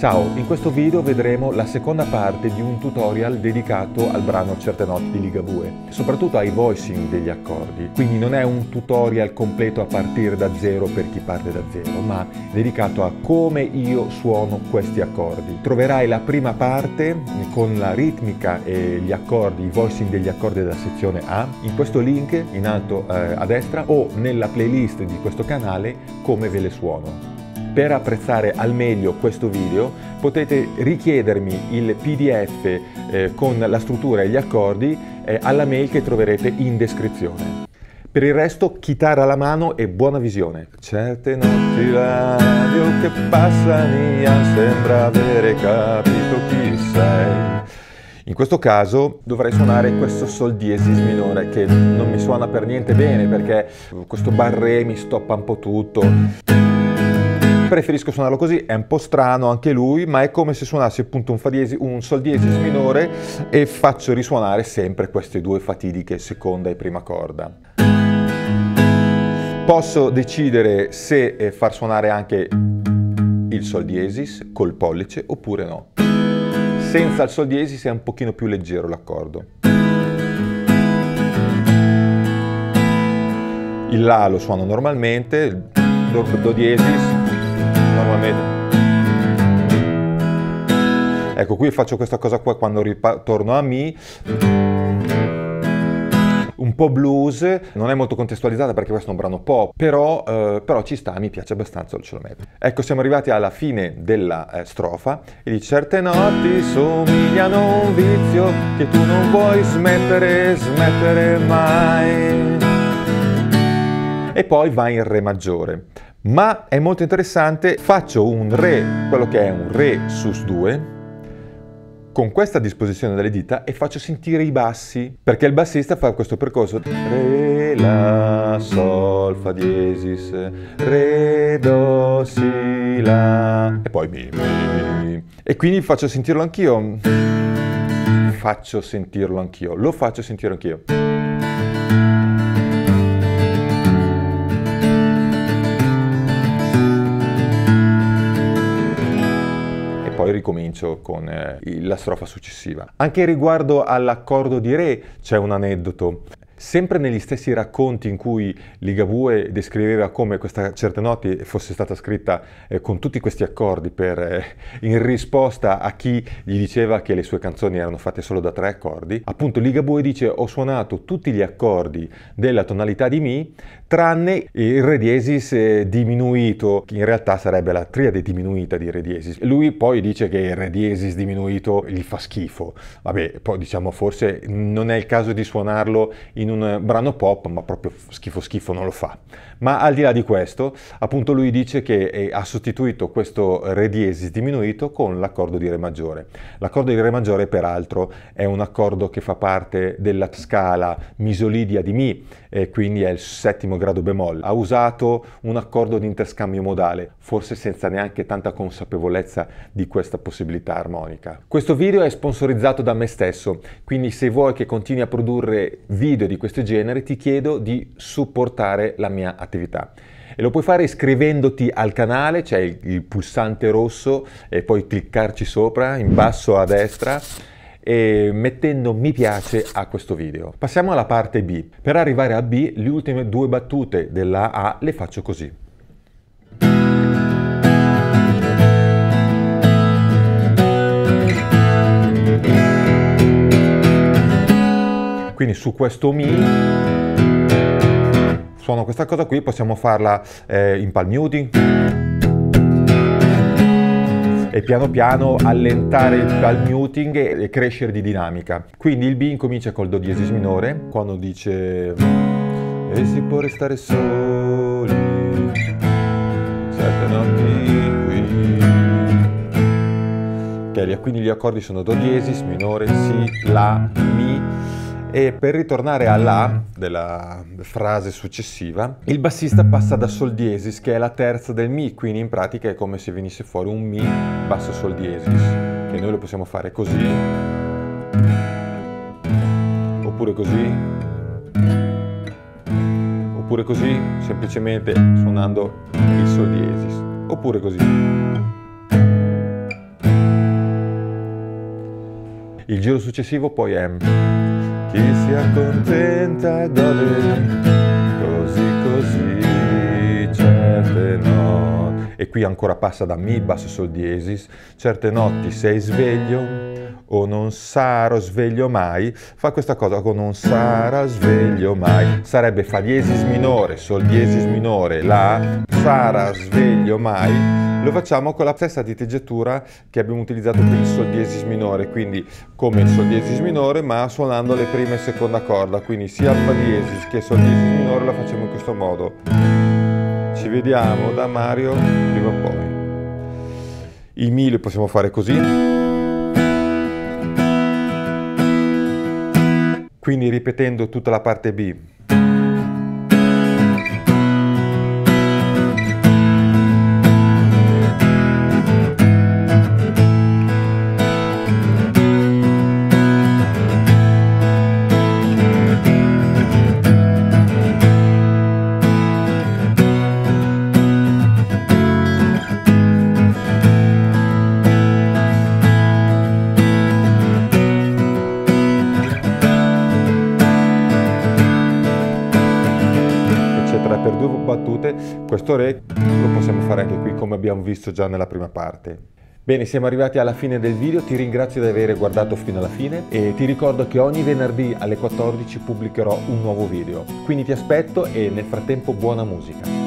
Ciao, in questo video vedremo la seconda parte di un tutorial dedicato al brano Certe notti di Ligabue, soprattutto ai voicing degli accordi. Quindi non è un tutorial completo a partire da zero per chi parte da zero, ma dedicato a come io suono questi accordi. Troverai la prima parte con la ritmica e gli accordi, i voicing degli accordi della sezione A, in questo link in alto a destra o nella playlist di questo canale come ve le suono. Per apprezzare al meglio questo video potete richiedermi il PDF con la struttura e gli accordi alla mail che troverete in descrizione. Per il resto, chitarra alla mano e buona visione. Certe notti la radio che passa mia sembra avere capito chi sei. In questo caso dovrei suonare questo Sol diesis minore che non mi suona per niente bene perché questo barré mi stoppa un po' tutto. Preferisco suonarlo così, è un po' strano anche lui, ma è come se suonassi appunto un Sol diesis minore e faccio risuonare sempre queste due fatidiche seconda e prima corda. Posso decidere se far suonare anche il Sol diesis col pollice oppure no. Senza il Sol diesis è un pochino più leggero l'accordo. Il La lo suono normalmente, il Do diesis normalmente. Ecco, qui faccio questa cosa qua quando ritorno a Mi, un po' blues, non è molto contestualizzata perché questo è un brano pop, però ci sta, mi piace abbastanza, ce lo metto. Ecco, siamo arrivati alla fine della strofa e dice: certe notti somigliano a un vizio che tu non vuoi smettere mai. E poi va in Re maggiore. Ma è molto interessante, faccio un Re, quello che è un Re sus2, con questa disposizione delle dita e faccio sentire i bassi, perché il bassista fa questo percorso. Re, La, Sol, Fa diesis, Re, Do, Si, La, e poi Mi. E quindi faccio sentirlo anch'io, lo faccio sentire anch'io. Poi ricomincio con la strofa successiva. Anche riguardo all'accordo di Re c'è un aneddoto. Sempre negli stessi racconti in cui Ligabue descriveva come questa Certe notti fosse stata scritta con tutti questi accordi in risposta a chi gli diceva che le sue canzoni erano fatte solo da 3 accordi, appunto Ligabue dice: ho suonato tutti gli accordi della tonalità di Mi tranne il Re diesis diminuito, che in realtà sarebbe la triade diminuita di Re diesis. Lui poi dice che il Re diesis diminuito gli fa schifo. Vabbè, poi diciamo forse non è il caso di suonarlo in un brano pop, ma proprio schifo non lo fa. Ma al di là di questo, appunto lui dice che ha sostituito questo Re diesis diminuito con l'accordo di Re maggiore. L'accordo di Re maggiore peraltro è un accordo che fa parte della scala misolidia di Mi, e quindi è il 7° grado bemolle. Ha usato un accordo di interscambio modale, forse senza neanche tanta consapevolezza di questa possibilità armonica. Questo video è sponsorizzato da me stesso, quindi se vuoi che continui a produrre video di questo genere ti chiedo di supportare la mia attività. E lo puoi fare iscrivendoti al canale, c'è il pulsante rosso e puoi cliccarci sopra in basso a destra e mettendo mi piace a questo video. Passiamo alla parte B. Per arrivare a B, le ultime 2 battute della A le faccio così. Quindi su questo Mi suono questa cosa qui, possiamo farla in palm muting e piano piano allentare il palm muting e crescere di dinamica. Quindi il B incomincia col Do diesis minore, quando dice e si può restare soli certe notti qui. Quindi gli accordi sono Do diesis, minore, Si, La, Mi. E per ritornare alla della frase successiva, il bassista passa da Sol diesis, che è la terza del Mi, quindi in pratica è come se venisse fuori un Mi basso Sol diesis, che noi lo possiamo fare così, oppure così, oppure così, semplicemente suonando il Sol diesis, oppure così. Il giro successivo poi è chi si accontenta gode, così così certe notti. E qui ancora passa da Mi, basso, Sol diesis. Certe notti sei sveglio o non sarò sveglio mai. Fa questa cosa con non sarà sveglio mai. Sarebbe Fa diesis minore, Sol diesis minore, La, sarà sveglio mai. Lo facciamo con la stessa diteggiatura che abbiamo utilizzato per il Sol diesis minore, quindi come il Sol diesis minore ma suonando le prime e seconda corda, quindi sia il Fa diesis che il Sol diesis minore la facciamo in questo modo. Ci vediamo da Mario prima o poi. I Mi li possiamo fare così. Quindi ripetendo tutta la parte B. Per due battute, questo Re lo possiamo fare anche qui come abbiamo visto già nella prima parte. Bene, siamo arrivati alla fine del video, ti ringrazio di aver guardato fino alla fine e ti ricordo che ogni venerdì alle 14 pubblicherò un nuovo video. Quindi ti aspetto e nel frattempo buona musica.